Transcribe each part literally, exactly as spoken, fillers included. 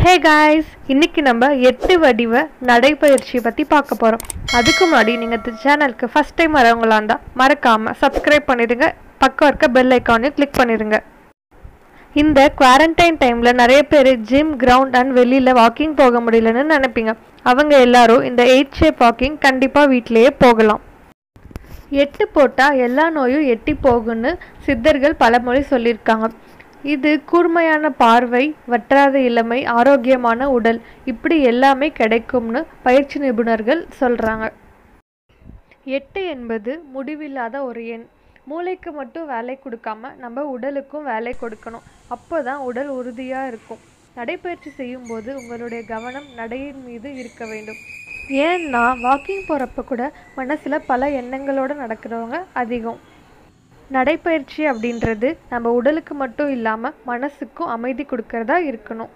Hey guys, இன்னைக்கு நம்ம எட்டு வடிவ நடைப்பயிற்சியை பற்றி பார்க்க போகிறோம். அதுக்கு முன்னாடி நீங்கள் இந்த சேனலுக்கு ஃபஸ்ட் டைம் வரவங்களா இருந்தால் மறக்காமல் சப்ஸ்கிரைப் பண்ணிடுங்க, பக்கம் இருக்க பெல் ஐக்கானையும் கிளிக் பண்ணிடுங்க. இந்த குவாரண்டைன் டைமில் நிறைய பேர் ஜிம், கிரவுண்ட் அண்ட் வெளியில் வாக்கிங் போக முடியலன்னு நினைப்பீங்க. அவங்க எல்லாரும் இந்த எயிட் ஷேப் வாக்கிங் கண்டிப்பாக வீட்டிலேயே போகலாம். எட்டு போட்டால் எல்லா நோயும் எட்டி போகுன்னு சித்தர்கள் பலமொழி சொல்லியிருக்காங்க. இது கூர்மையான பார்வை, வற்றாத இளமை, ஆரோக்கியமான உடல், இப்படி எல்லாமே கிடைக்கும்னு பயிற்சி நிபுணர்கள் சொல்கிறாங்க. எட்டு என்பது முடிவில்லாத ஒரு எண். மூளைக்கு மட்டும் வேலை கொடுக்காம நம்ம உடலுக்கும் வேலை கொடுக்கணும். அப்போ தான் உடல் உறுதியாக இருக்கும். நடைப்பயிற்சி செய்யும்போது உங்களுடைய கவனம் நடையின் மீது இருக்க வேண்டும். ஏன்னா வாக்கிங் போகிறப்ப கூட மனசில் பல எண்ணங்களோடு நடக்கிறவங்க அதிகம். நடைப்பயிற்சி அப்படின்றது நம்ம உடலுக்கு மட்டும் இல்லாமல் மனசுக்கும் அமைதி கொடுக்கறதா இருக்கணும்.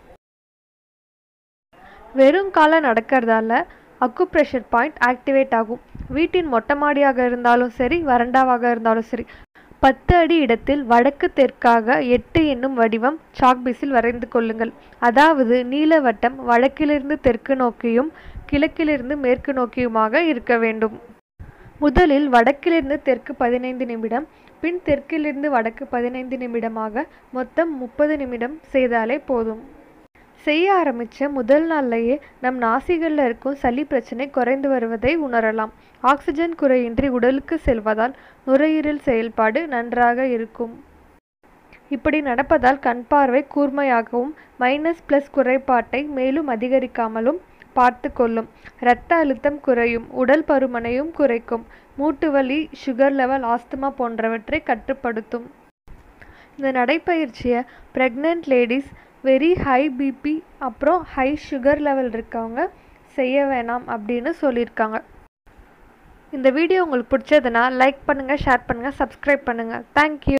வெறும் காலை நடக்கிறதால அக்குப்ரெஷர் பாயிண்ட் ஆக்டிவேட் ஆகும். வீட்டின் மொட்டை மாடியாக இருந்தாலும் சரி, வறண்டாவாக இருந்தாலும் சரி, பத்து அடி இடத்தில் வடக்கு தெற்காக எட்டு என்னும் வடிவம் சாக்பீஸில் வரைந்து கொள்ளுங்கள். அதாவது நீலவட்டம் வடக்கிலிருந்து தெற்கு நோக்கியும் கிழக்கிலிருந்து மேற்கு நோக்கியுமாக இருக்க வேண்டும். முதலில் வடக்கிலிருந்து தெற்கு பதினைந்து நிமிடம், பின் தெற்கிலிருந்து வடக்கு பதினைந்து நிமிடமாக மொத்தம் முப்பது நிமிடம் செய்தாலே போதும். செய்ய ஆரம்பித்த முதல் நாள்லேயே நம் நாசிகளில் இருக்கும் சளி பிரச்சனை குறைந்து வருவதை உணரலாம். ஆக்சிஜன் குறையின்றி உடலுக்கு செல்வதால் நுரையீரல் செயல்பாடு நன்றாக இருக்கும். இப்படி நடப்பதால் கண் பார்வை கூர்மையாகவும் மைனஸ் பிளஸ் குறைபாட்டை மேலும் அதிகரிக்காமலும் பார்த்து கொள்ளும். இரத்த அழுத்தம் குறையும், உடல் பருமனையும் குறைக்கும், மூட்டு வலி, சுகர் லெவல், ஆஸ்துமா போன்றவற்றை கட்டுப்படுத்தும். இந்த நடைப்பயிற்சியை pregnant ladies, very high BP அப்புறம் ஹை சுகர் லெவல் இருக்கவங்க செய்ய வேணாம் அப்படின்னு சொல்லியிருக்காங்க. இந்த வீடியோ உங்களுக்கு பிடிச்சதுன்னா லைக் பண்ணுங்கள், ஷேர் பண்ணுங்கள், சப்ஸ்கிரைப் பண்ணுங்கள். தேங்க்யூ.